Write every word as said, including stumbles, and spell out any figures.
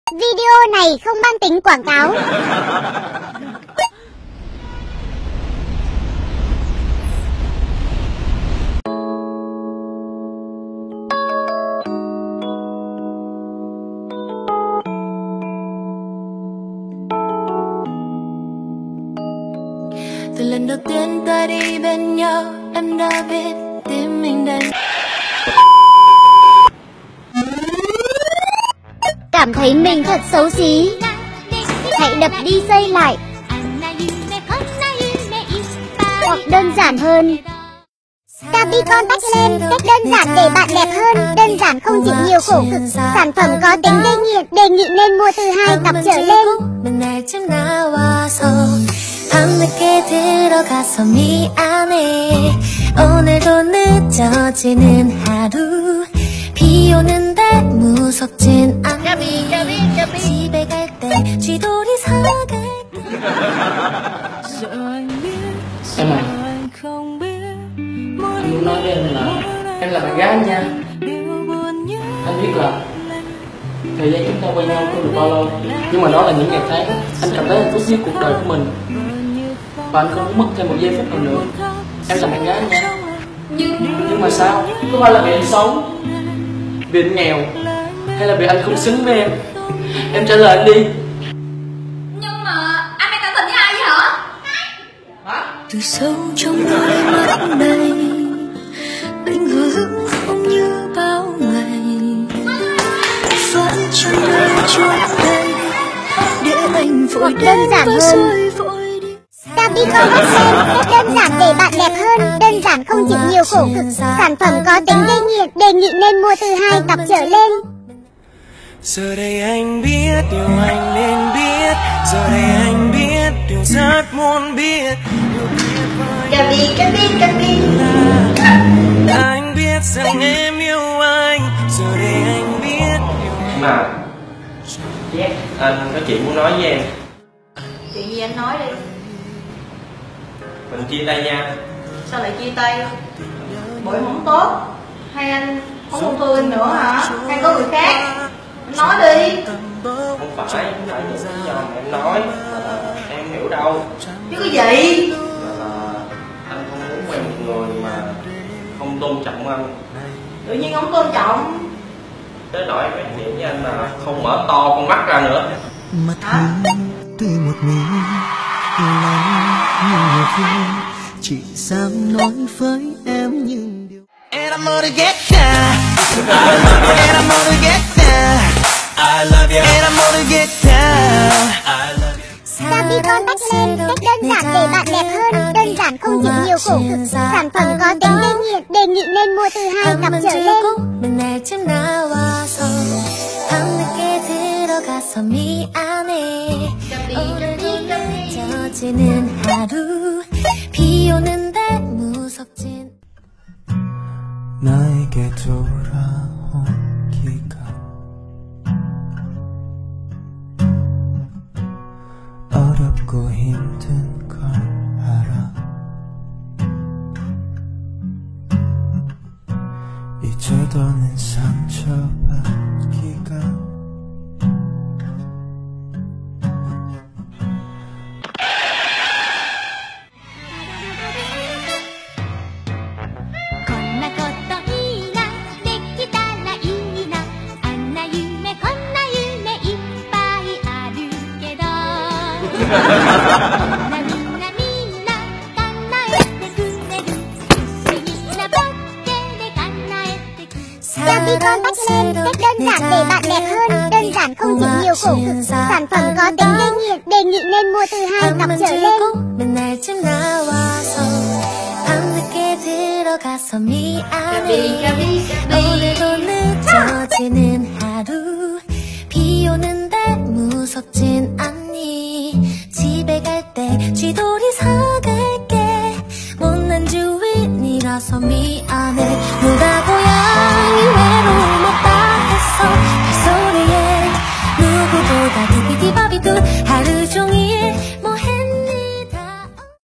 Video này không mang tính quảng cáo. Từ lần đầu tiên ta đi bên nhau, em đã biết tim mình đây. Cảm thấy mình thật xấu xí, hãy đập đi xây lại. Hoặc đơn giản hơn, Capicon tách lên, cách đơn giản để bạn đẹp hơn. Đơn giản không chịu nhiều khổ cực. Sản phẩm có tính gây nghiện, đề nghị nên mua từ hai cặp trở lên. 밤늦게 들어가서 미안해 오늘도 늦어지는 하루 비 오는데 무섭진 않아 집에 갈 때 쥐돌이 사갈 Em à, anh muốn nói với em là em là bạn gái anh nha. Anh biết là thời gian chúng ta quen nhau không được bao lâu, nhưng mà đó là những ngày tháng anh cảm thấy hạnh phúc nhất cuộc đời của mình, và anh không muốn mất thêm một giây phút nào nữa. Em là bạn gái anh nha. Nhưng nhưng mà sao? Có phải là vì anh xấu, vì anh nghèo, hay là vì anh không xứng với em? Em trả lời anh đi. Nhưng mà anh đang tỏ tình với ai vậy hả? Hả? Từ sâu trong đôi mắt này anh hờ hững không như bao ngày vẫn trong đời chốt đây để anh vội đơn giản hơn, Capicon tách lên, cách đơn giản để bạn đẹp hơn. Đơn giản không chịu nhiều khổ cực. Sản phẩm có tính gây nghiện, đề nghị nên mua từ hai cặp trở lên. Giờ đây anh biết điều anh nên biết, giờ đây anh biết điều rất muốn biết. Capi, Capi, Capi. Anh biết rằng em yêu anh, giờ đây anh biết điều Mà Jack, anh có chuyện muốn nói với em. Chuyện gì anh nói đi. Mình chia tay nha. Sao lại chia tay? Bộ em không tốt, hay anh không còn thương anh nữa hả? Hay có người khác? Anh nói đi. Không phải, không phải những lý do mà em nói là em hiểu đâu. Chứ cái gì? Là, là anh không muốn quen một người mà không tôn trọng anh. Tự nhiên không tôn trọng. Tới nỗi nói chuyện với anh mà không mở to con mắt ra nữa. Mất hứng từ một mình yêu lắm nhiều người thương, chỉ dám nói với em những điều. And I'm gonna get down, and I'm gonna get down, I love you, and I'm gonna get down, I love you. Capicon tách lên, cách đơn giản để bạn đẹp hơn. Đơn giản không chịu nhiều khổ cực. Sản phẩm có tính gây nghiện, đề nghị nên mua từ hai cặp trở lên. 맨날쯤 나와서 밤늦게 들어가서 미안해 오늘도 늦어지는 하루 비 오는데 무섭진 나에게 돌아오기가 어렵고 힘든 걸 알아. 이제 더는 상처받기가 Capicon tách lên, cách đơn giản để bạn đẹp hơn. Đơn giản không chịu nhiều khổ cực. Sản phẩm có tính gây nghiện, đề nghị nên mua từ hai cặp trở lên. 맨날쯤 나와서 밤늦게 들어가서 미안해 오늘도 늦어지는 하루 비 오는데 무섭진 않니 집에 갈 때 쥐돌이 사갈게 못난 주인이라서 미안해